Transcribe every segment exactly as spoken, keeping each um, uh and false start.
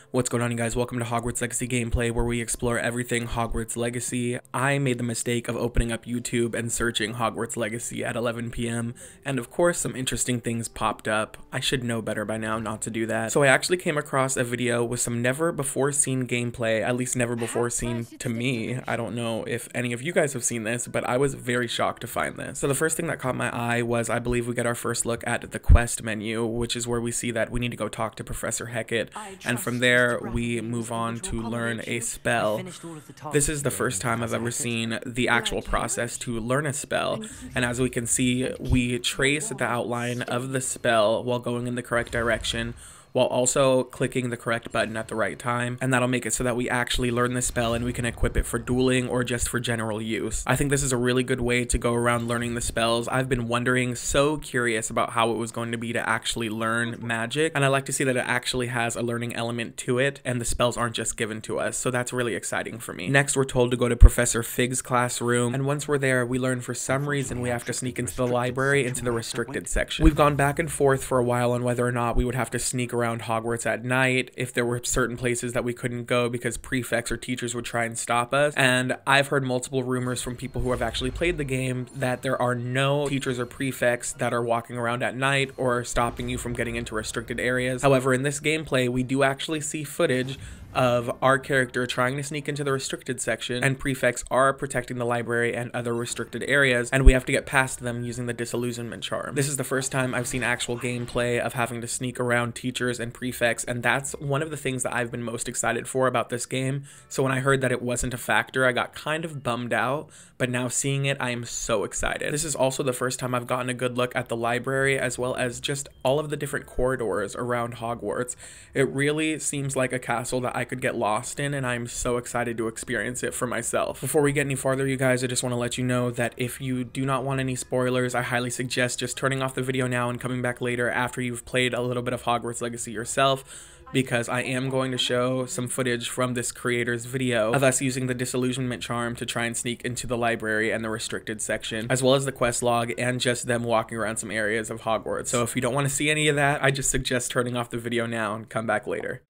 What's going on, you guys? Welcome to Hogwarts Legacy gameplay, where we explore everything Hogwarts Legacy. I made the mistake of opening up YouTube and searching Hogwarts Legacy at eleven p m and of course some interesting things popped up. I should know better by now not to do that. So I actually came across a video with some never before seen gameplay, at least never before seen to me. I don't know if any of you guys have seen this, but I was very shocked to find this. So the first thing that caught my eye was, I believe we get our first look at the quest menu, which is where we see that we need to go talk to Professor Hecat, and from there we move on to learn a spell. This is the first time I've ever seen the actual process to learn a spell, and as we can see, we trace the outline of the spell while going in the correct direction, while also clicking the correct button at the right time, and that'll make it so that we actually learn the spell and we can equip it for dueling or just for general use. I think this is a really good way to go around learning the spells. I've been wondering, so curious about how it was going to be to actually learn magic, and I like to see that it actually has a learning element to it and the spells aren't just given to us, so that's really exciting for me. Next, we're told to go to Professor Fig's classroom, and once we're there, we learn for some reason we have to sneak into the library, into the restricted section. We've gone back and forth for a while on whether or not we would have to sneak around around Hogwarts at night, if there were certain places that we couldn't go because prefects or teachers would try and stop us. And I've heard multiple rumors from people who have actually played the game that there are no teachers or prefects that are walking around at night or stopping you from getting into restricted areas. However, in this gameplay, we do actually see footage of our character trying to sneak into the restricted section, and prefects are protecting the library and other restricted areas, and we have to get past them using the disillusionment charm. This is the first time I've seen actual gameplay of having to sneak around teachers and prefects, and that's one of the things that I've been most excited for about this game. So when I heard that it wasn't a factor, I got kind of bummed out, but now seeing it, I am so excited. This is also the first time I've gotten a good look at the library, as well as just all of the different corridors around Hogwarts. It really seems like a castle that I could get lost in, and I'm so excited to experience it for myself. Before we get any farther, you guys, I just want to let you know that if you do not want any spoilers, I highly suggest just turning off the video now and coming back later after you've played a little bit of Hogwarts Legacy yourself, because I am going to show some footage from this creator's video of us using the disillusionment charm to try and sneak into the library and the restricted section, as well as the quest log and just them walking around some areas of Hogwarts. So if you don't want to see any of that, I just suggest turning off the video now and come back later.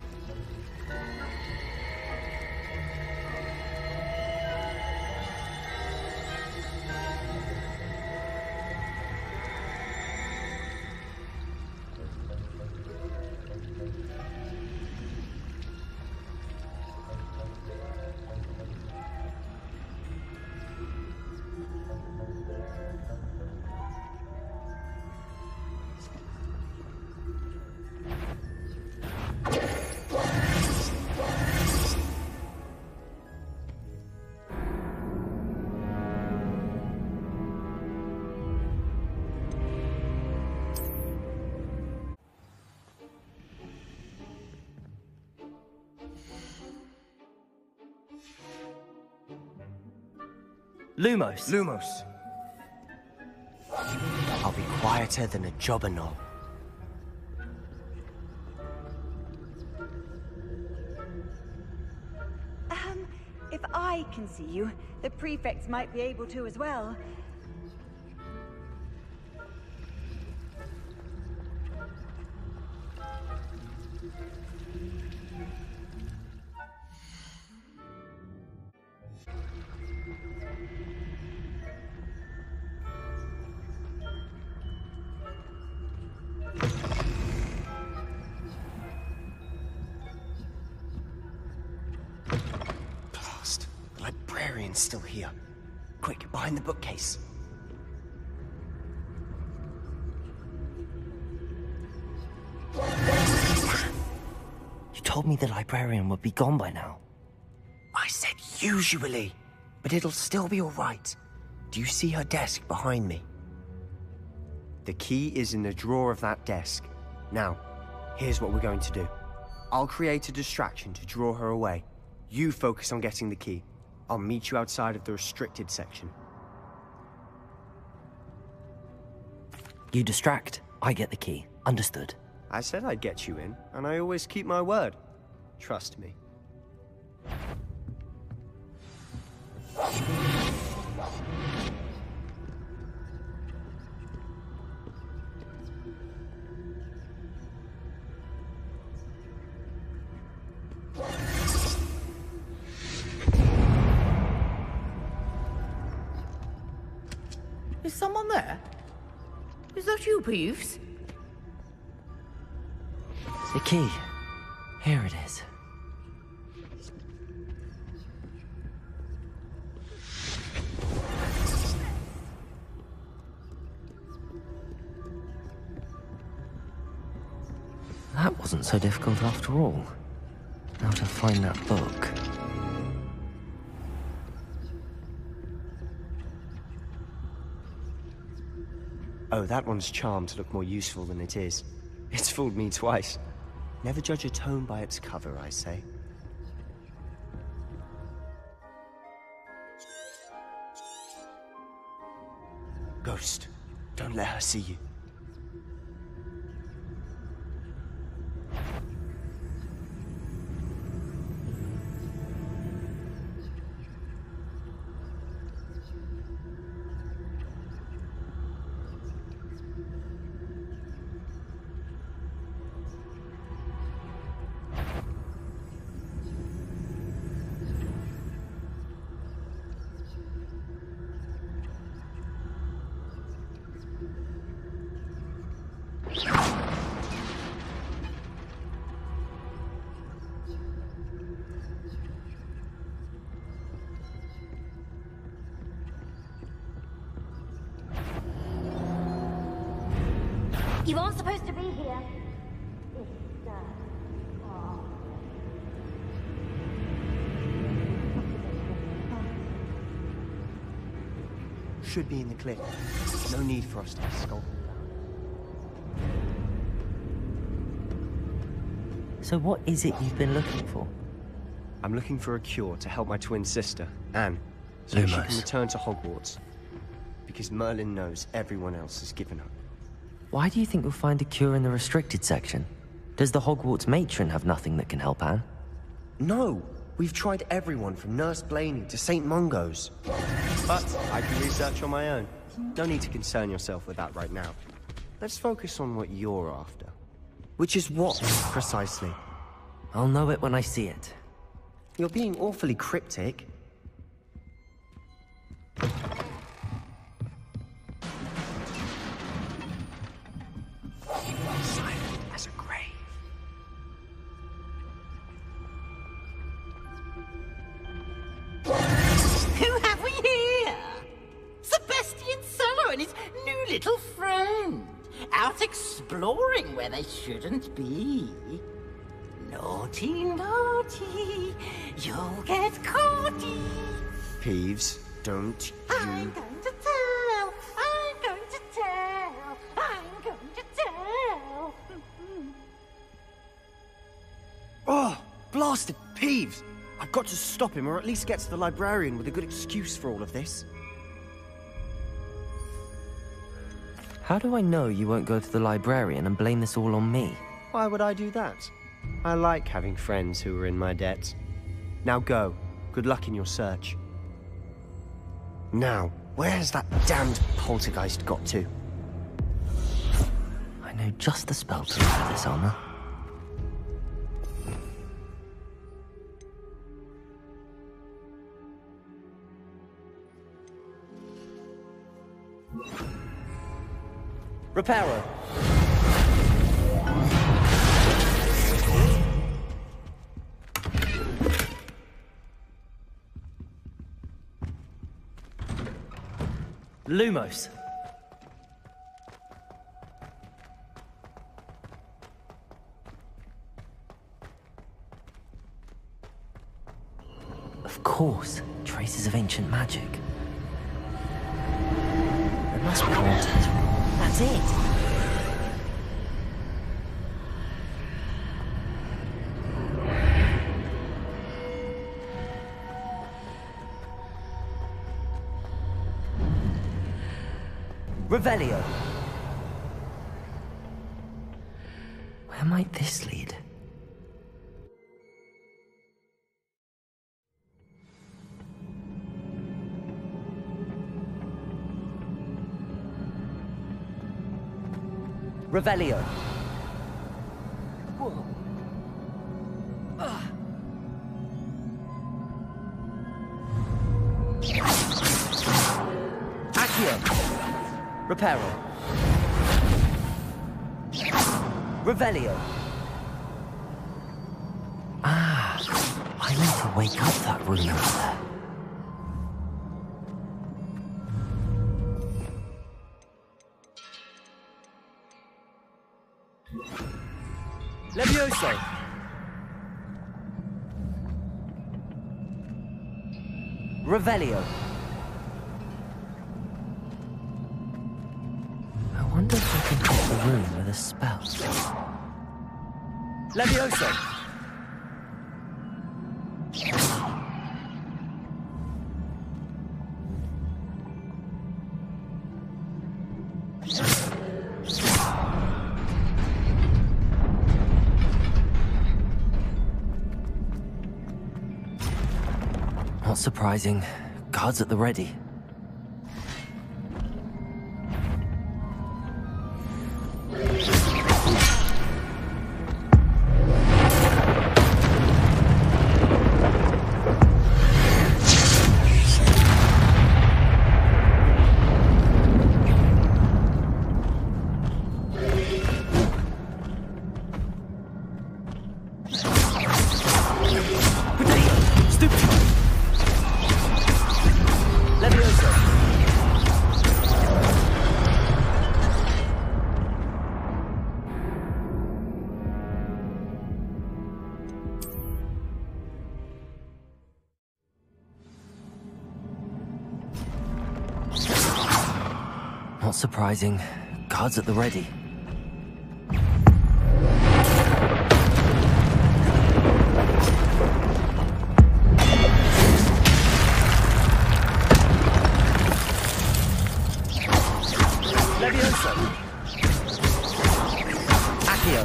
Lumos. Lumos. I'll be quieter than a jobberknoll. Um, if I can see you, the prefects might be able to as well. The librarian's still here. Quick, behind the bookcase. You told me the librarian would be gone by now. I said usually, but it'll still be all right. Do you see her desk behind me? The key is in the drawer of that desk. Now, here's what we're going to do. I'll create a distraction to draw her away. You focus on getting the key. I'll meet you outside of the restricted section. You distract, I get the key. Understood. I said I'd get you in, and I always keep my word. Trust me. Is someone there? Is that you, Peeves? The key. Here it is. That wasn't so difficult after all. Now to find that book. Oh, that one's charmed to look more useful than it is. It's fooled me twice. Never judge a tome by its cover, I say. Ghost, don't let her see you. You aren't supposed to be here. It's, uh, oh. Should be in the cliff. No need for us to escort. So what is it you've been looking for? I'm looking for a cure to help my twin sister, Anne, so she Lumos. can return to Hogwarts. Because Merlin knows everyone else has given up. Why do you think you'll find a cure in the restricted section? Does the Hogwarts matron have nothing that can help Anne? No! We've tried everyone from Nurse Blaney to Saint Mungo's. But I can research on my own. No need to concern yourself with that right now. Let's focus on what you're after. Which is what, precisely? I'll know it when I see it. You're being awfully cryptic. Silent as a grave. Who have we here? Sebastian Sallow and his new little friend. Out exploring where they shouldn't be. Naughty, naughty. You'll get caughty. Peeves, don't I'm you... going to tell. I'm going to tell. I'm going to tell. Oh, blasted Peeves! I've got to stop him, or at least get to the librarian with a good excuse for all of this. How do I know you won't go to the librarian and blame this all on me? Why would I do that? I like having friends who are in my debt. Now go. Good luck in your search. Now, where's that damned poltergeist got to? I know just the spell to look for this armor. Reparo. Lumos. Of course, traces of ancient magic. There must be more to this room. That's it. Revelio. Where might this lead? Revelio. Whoa. Ah. Accio. Reparo. Revelio. Ah, I need to wake up that room over there. Levioso. Revelio. I wonder if I can hit the room with a spell. Levioso. Not surprising. Guards at the ready. Not surprising. Guards at the ready. Levioso. Accio.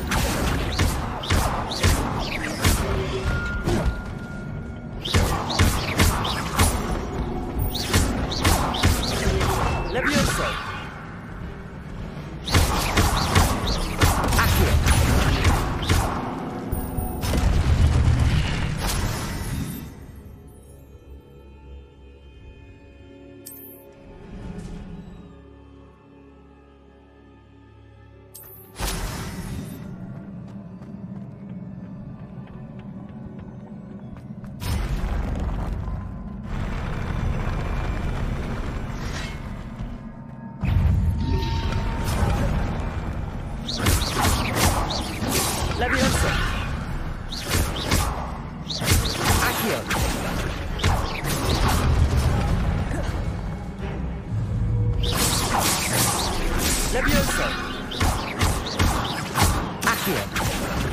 Levioso. Levioso. Accio. Levioso. Accio.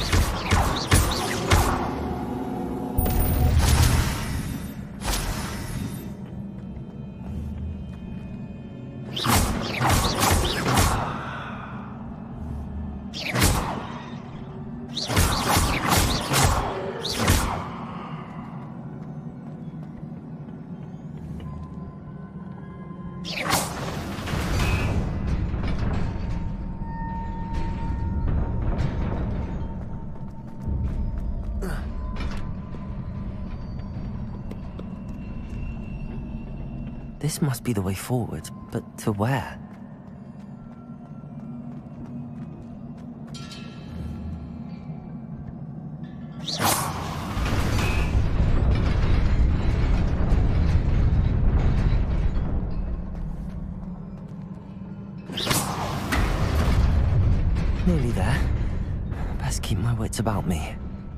This must be the way forward, but to where? Nearly there. Best keep my wits about me.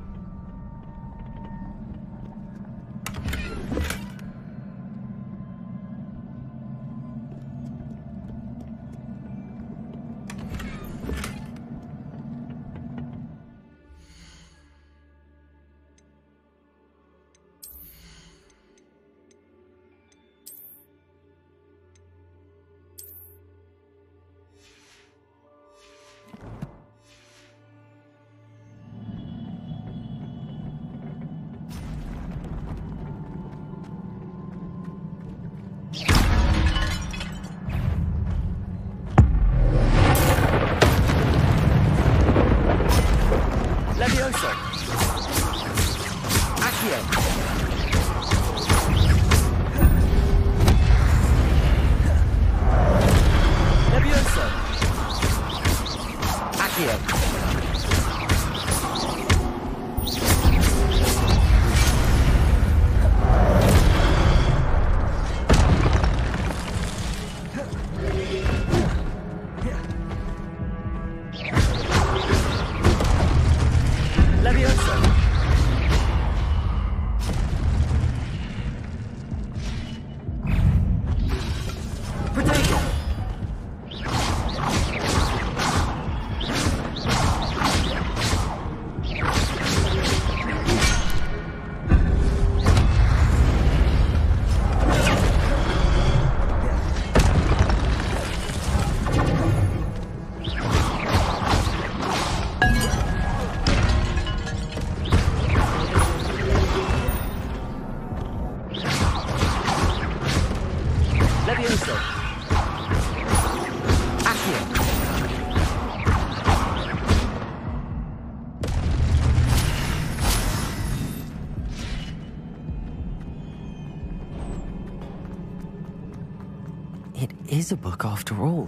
Levioso. Accio. Levioso. It is a book after all.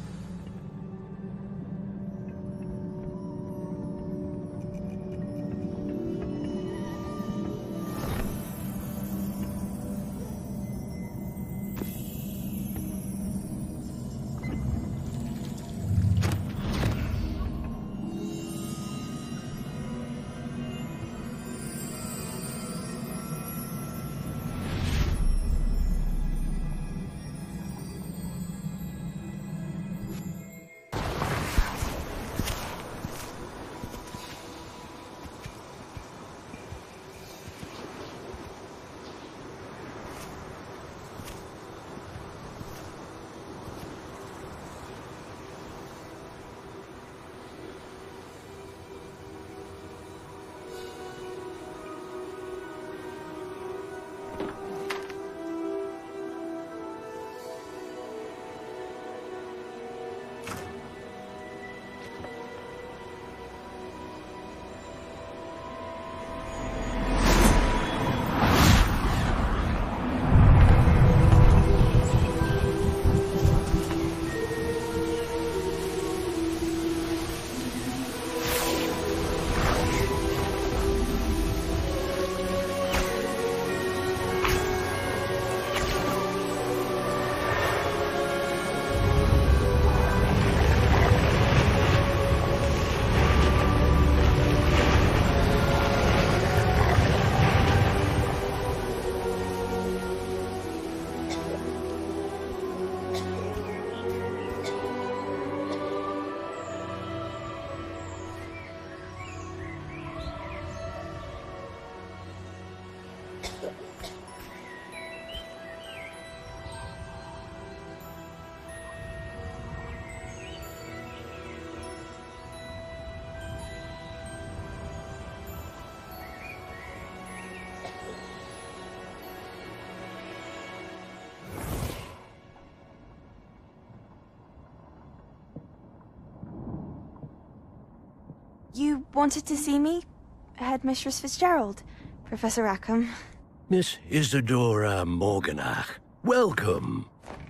You wanted to see me? Headmistress Fitzgerald? Professor Rackham? Miss Isadora Morganach, welcome.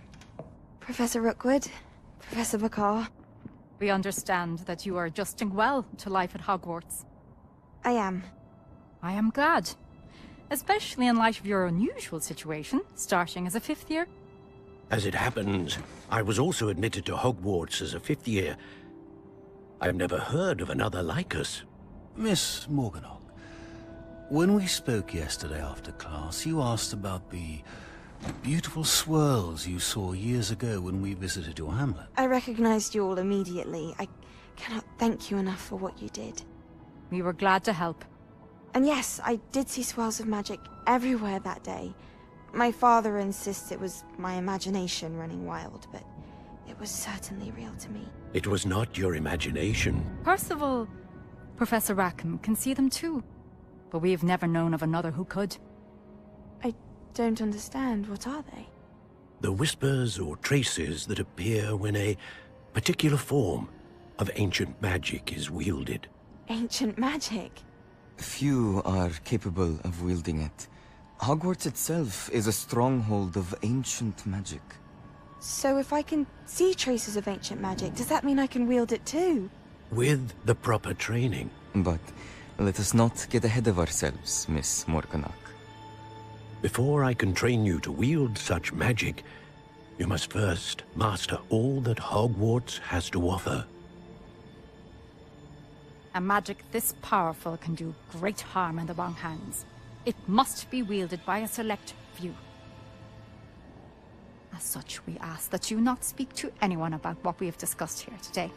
Professor Rookwood? Professor Bakar? We understand that you are adjusting well to life at Hogwarts. I am. I am glad. Especially in light of your unusual situation, starting as a fifth year. As it happens, I was also admitted to Hogwarts as a fifth year. I've never heard of another like us. Miss Morganach, when we spoke yesterday after class, you asked about the beautiful swirls you saw years ago when we visited your hamlet. I recognized you all immediately. I cannot thank you enough for what you did. We were glad to help. And yes, I did see swirls of magic everywhere that day. My father insists it was my imagination running wild, but it was certainly real to me. It was not your imagination. Percival, Professor Rackham can see them too. But we have never known of another who could. I don't understand. What are they? The whispers or traces that appear when a particular form of ancient magic is wielded. Ancient magic? Few are capable of wielding it. Hogwarts itself is a stronghold of ancient magic. So if I can see traces of ancient magic, does that mean I can wield it too? With the proper training. But let us not get ahead of ourselves, Miss Morganach. Before I can train you to wield such magic, you must first master all that Hogwarts has to offer. A magic this powerful can do great harm in the wrong hands. It must be wielded by a select few. As such, we ask that you not speak to anyone about what we have discussed here today.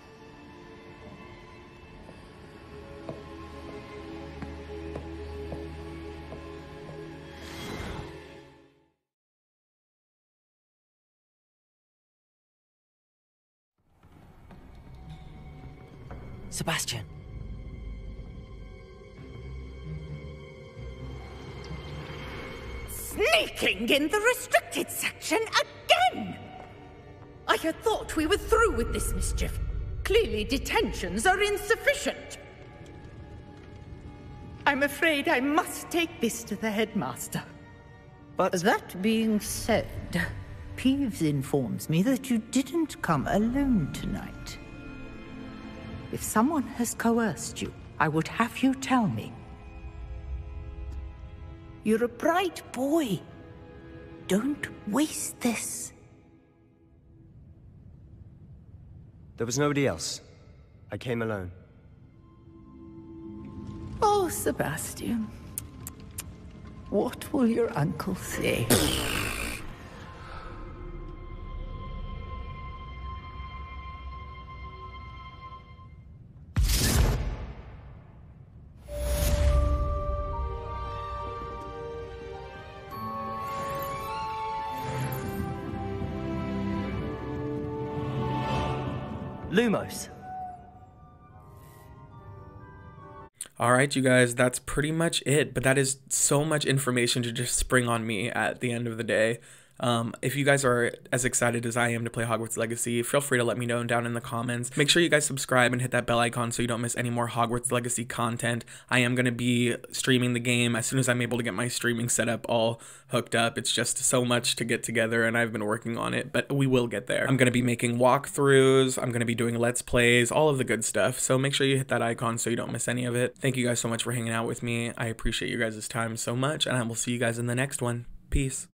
Sebastian. Sneaking in the restricted section again! I had thought we were through with this mischief. Clearly detentions are insufficient. I'm afraid I must take this to the headmaster. But that being said, Peeves informs me that you didn't come alone tonight. If someone has coerced you, I would have you tell me. You're a bright boy. Don't waste this. There was nobody else. I came alone. Oh, Sebastian. What will your uncle say? Lumos. Alright, you guys, that's pretty much it, but that is so much information to just spring on me at the end of the day. Um, if you guys are as excited as I am to play Hogwarts Legacy, feel free to let me know down in the comments. Make sure you guys subscribe and hit that bell icon so you don't miss any more Hogwarts Legacy content. I am going to be streaming the game as soon as I'm able to get my streaming setup all hooked up. It's just so much to get together and I've been working on it, but we will get there. I'm going to be making walkthroughs, I'm going to be doing Let's Plays, all of the good stuff. So make sure you hit that icon so you don't miss any of it. Thank you guys so much for hanging out with me. I appreciate you guys' time so much, and I will see you guys in the next one. Peace.